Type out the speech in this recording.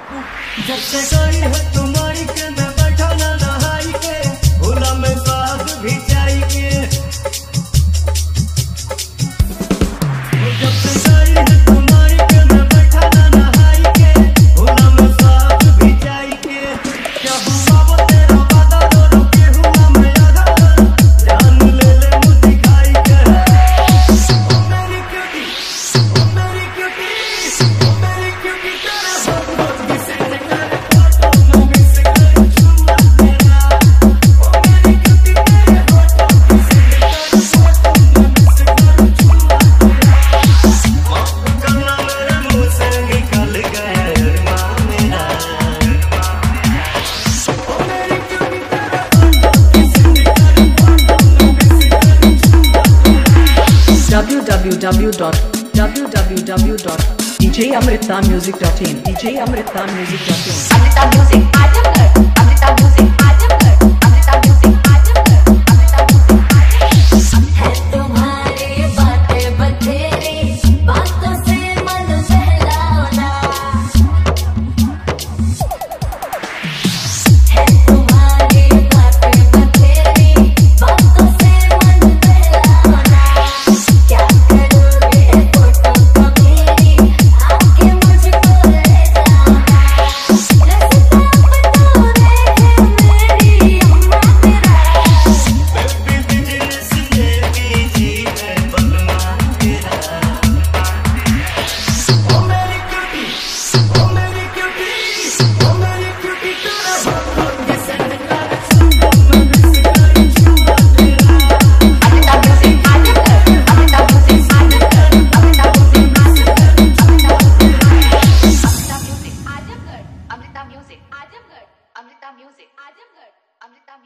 जब से गई है तुम्हारी के मैं बैठा ना नहाई के भूला में साथ भी जाई के। जब से गई है तुम्हारी के मैं बैठा ना नहाई के भूला में साथ भी जाई के। क्या हुआ वो तेरा वादा रो रो के हुआ मैं आधा जान ले ले मुझे खाई के। ओ मेरी क्यूटी तेरा बहुत किसे www.djamritamusic.in djamritamusic.in Amrita Music Aajamgarh Amrita Music Aajamgarh Amrita Music Aajamgarh Amrita Music Aajamgarh है तुम्हारी बातें बतेरी बातों से मन बहलाना है तुम्हारी बातें बतेरी बातों से मन बहलाना क्या करोगे फोटो को मेरी आके मुझको ले जाना रास्ता बता रहे हैं मेरी अम्मा तेरा बिजनेस में बिजी है बलमा तेरा। ओ मेरी क्यूटी तेरा बहुत किसे Amrita Music Aajamgarh Amrita Music Aajamgarh Amrita Music Aajamgarh Amrita Music Aajamgarh Amrita Music Aajamgarh Amrita Music Aajamgarh Amrita